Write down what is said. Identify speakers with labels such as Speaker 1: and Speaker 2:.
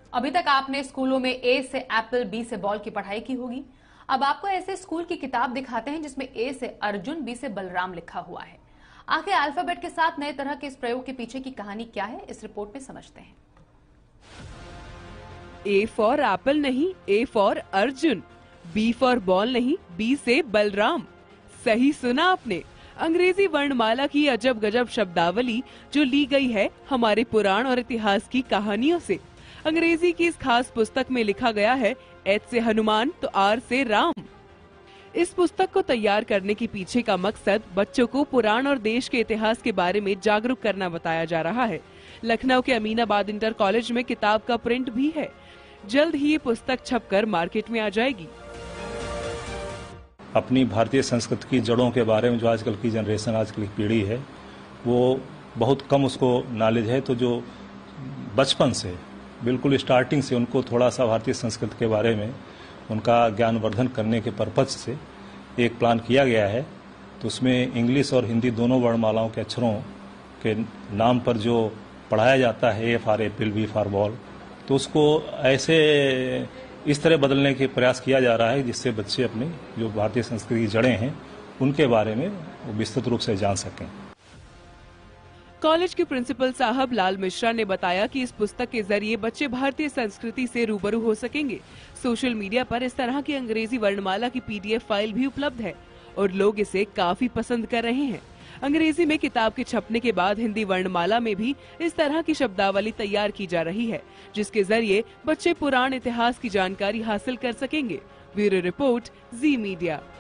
Speaker 1: अभी तक आपने स्कूलों में ए से एप्पल, बी से बॉल की पढ़ाई की होगी। अब आपको ऐसे स्कूल की किताब दिखाते हैं जिसमें ए से अर्जुन, बी से बलराम लिखा हुआ है। आखिर अल्फाबेट के साथ नए तरह के इस प्रयोग के पीछे की कहानी क्या है, इस रिपोर्ट में समझते हैं।
Speaker 2: ए फॉर एप्पल नहीं, A for Arjun. B for ball नहीं, बी से बलराम। सही सुना आपने। अंग्रेजी वर्णमाला की अजब गजब शब्दावली जो ली गई है हमारे पुराण और इतिहास की कहानियों से। अंग्रेजी की इस खास पुस्तक में लिखा गया है एच से हनुमान तो आर से राम। इस पुस्तक को तैयार करने के पीछे का मकसद बच्चों को पुराण और देश के इतिहास के बारे में जागरूक करना बताया जा रहा है। लखनऊ के अमीनाबाद इंटर कॉलेज में किताब का प्रिंट भी है। जल्द ही ये पुस्तक छपकर मार्केट में आ जाएगी।
Speaker 3: अपनी भारतीय संस्कृति की जड़ों के बारे में जो आजकल की जनरेशन, आजकल की पीढ़ी है, वो बहुत कम उसको नॉलेज है। तो जो बचपन से बिल्कुल स्टार्टिंग से उनको थोड़ा सा भारतीय संस्कृति के बारे में उनका ज्ञानवर्धन करने के पर्पज से एक प्लान किया गया है। तो उसमें इंग्लिश और हिंदी दोनों वर्णमालाओं के अक्षरों के नाम पर जो पढ़ाया जाता है, A for apple, B for ball, तो उसको ऐसे इस तरह बदलने के प्रयास किया जा रहा है जिससे बच्चे अपनी जो भारतीय संस्कृति की जड़ें हैं उनके बारे में विस्तृत रूप से जान सकें।
Speaker 2: कॉलेज के प्रिंसिपल साहब लाल मिश्रा ने बताया कि इस पुस्तक के जरिए बच्चे भारतीय संस्कृति से रूबरू हो सकेंगे। सोशल मीडिया पर इस तरह की अंग्रेजी वर्णमाला की PDF फाइल भी उपलब्ध है और लोग इसे काफी पसंद कर रहे हैं। अंग्रेजी में किताब के छपने के बाद हिंदी वर्णमाला में भी इस तरह की शब्दावली तैयार की जा रही है, जिसके जरिए बच्चे पुराण इतिहास की जानकारी हासिल कर सकेंगे। Bureau report, Zee media.